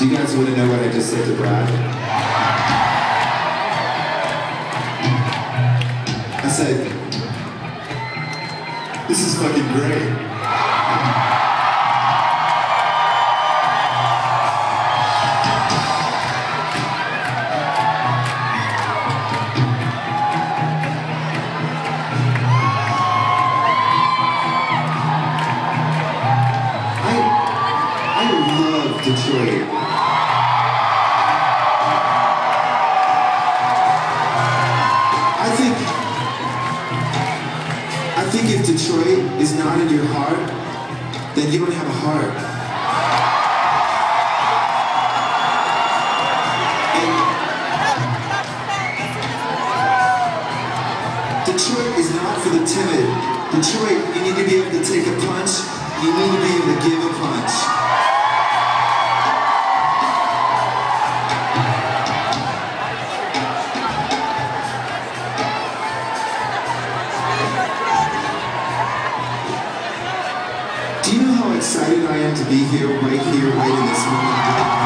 Do you guys want to know what I just said to Brad? I said, this is fucking great. Detroit. I think if Detroit is not in your heart, then you don't have a heart. And Detroit is not for the timid. Detroit, you need to be able to take a punch. You need to be able to give a punch. Do you know how excited I am to be here, right in this moment?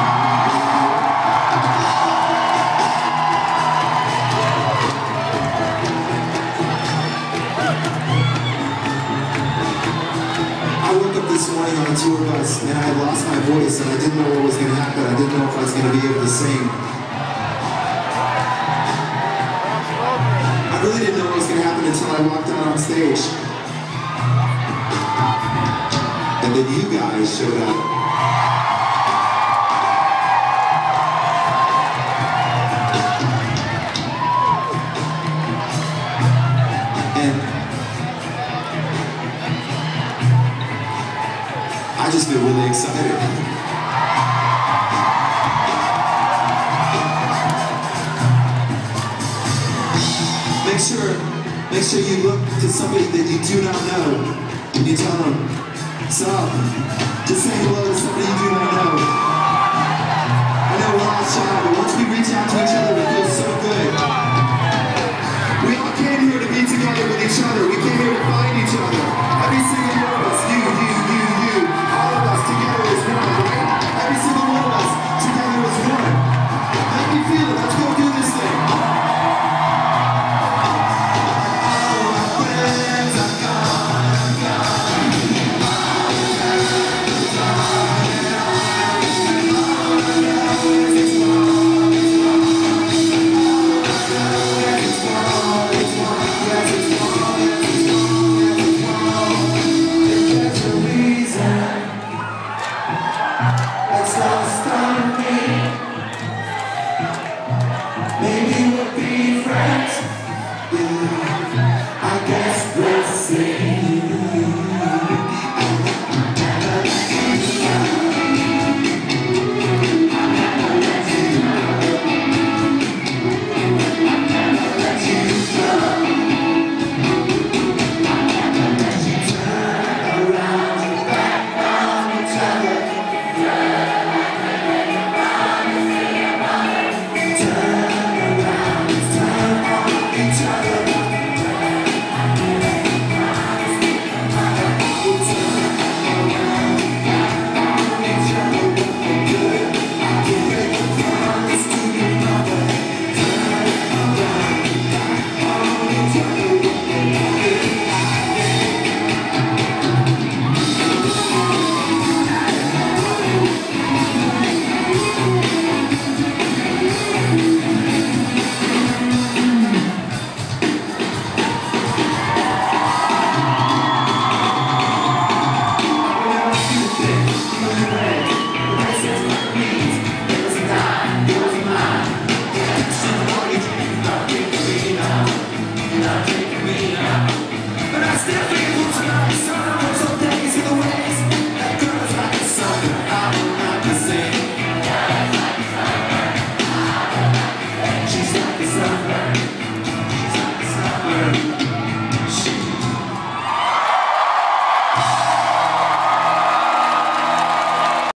I woke up this morning on a tour bus and I had lost my voice and I didn't know what was going to happen. I didn't know if I was going to be able to sing. I really didn't know what was going to happen until I walked out on stage. And then you guys showed up. And I just feel really excited. Make sure you look to somebody that you do not know and you tell them, so, just say hello to somebody you do not know. I know we're all shy, but once we reach out to each other, it feels so good. We all came here to be together with each other. We came here to find each other.